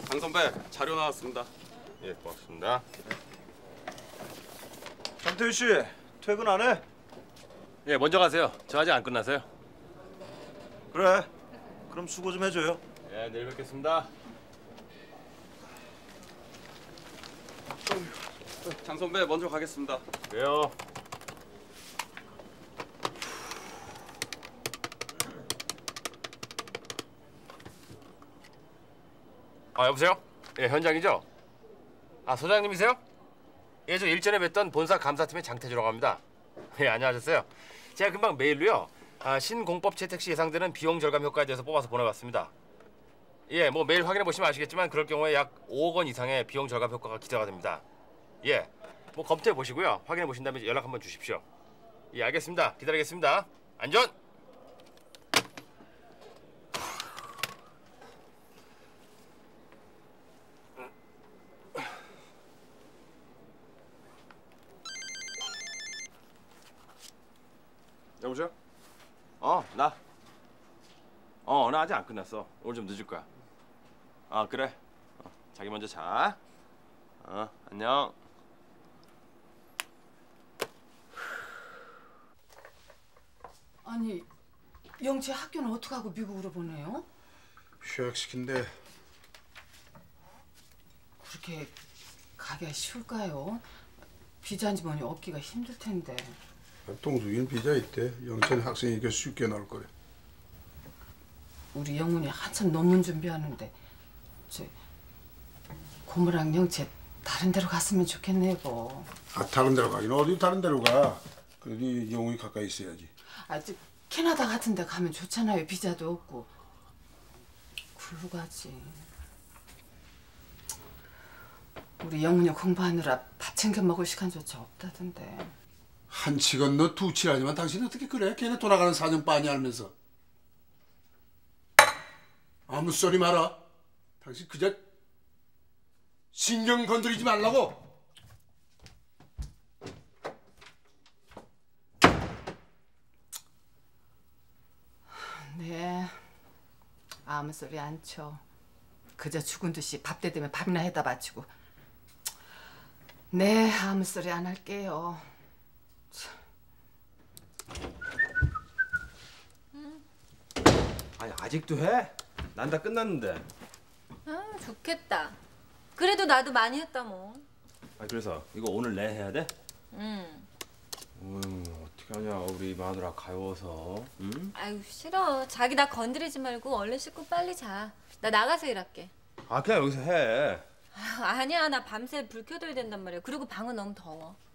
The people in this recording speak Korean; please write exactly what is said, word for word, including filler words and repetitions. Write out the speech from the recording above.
강 선배 자료 나왔습니다. 예, 고맙습니다. 장태희 씨, 퇴근 안 해? 예, 먼저 가세요. 저 아직 안 끝나서요. 그래. 그럼 수고 좀 해줘요. 예, 내일 뵙겠습니다. 장 선배 먼저 가겠습니다. 그래요. 아, 여보세요? 예, 현장이죠? 아, 소장님이세요? 예, 저 일전에 뵀던 본사 감사팀의 장태주라고 합니다. 예, 안녕하셨어요? 제가 금방 메일로요. 아, 신공법 채택 시 예상되는 비용 절감 효과에 대해서 뽑아서 보내봤습니다. 예, 뭐 메일 확인해 보시면 아시겠지만 그럴 경우에 약 오억 원 이상의 비용 절감 효과가 기대가 됩니다. 예, 뭐 검토해 보시고요. 확인해 보신 다음에 연락 한번 주십시오. 예, 알겠습니다. 기다리겠습니다. 안전! 여보세요? 어, 나. 어, 나 아직 안 끝났어. 오늘 좀 늦을 거야. 아, 그래. 어, 자기 먼저 자. 어, 안녕. 아니, 영채 학교는 어떻게 하고 미국으로 보내요? 휴학시킨대. 그렇게 가기가 쉬울까요? 비자인지 뭐니 얻기가 힘들 텐데. 동숙이는 비자 있대. 영채는 학생이니까 쉽게 나올 거래. 우리 영훈이 한참 논문 준비하는데 저 고모랑 영채 다른 데로 갔으면 좋겠네 뭐. 아, 다른 데로 가긴 어디 다른 데로 가. 그래도 영웅이 가까이 있어야지. 아직 캐나다 같은 데 가면 좋잖아요. 비자도 없고. 굴로 가지. 우리 영훈이 공부하느라 밥 챙겨 먹을 시간조차 없다던데. 한치 건너 두치라지만 당신 어떻게 그래? 걔네 돌아가는 사정 빤히 알면서. 아무 소리 마라. 당신 그저 신경 건드리지 말라고. 네, 아무 소리 안 쳐. 그저 죽은 듯이 밥 때 되면 밥이나 해다 바치고. 네, 아무 소리 안 할게요. 아니, 아직도 해? 난 다 끝났는데. 아, 좋겠다. 그래도 나도 많이 했다 뭐. 아, 그래서 이거 오늘 내 해야 돼? 응. 음, 어떻게 하냐, 우리 마누라 가여워서. 응? 아유 싫어. 자기 나 건드리지 말고 얼른 씻고 빨리 자. 나 나가서 일할게. 아, 그냥 여기서 해. 아유, 아니야. 나 밤새 불 켜둬야 된단 말이야. 그리고 방은 너무 더워.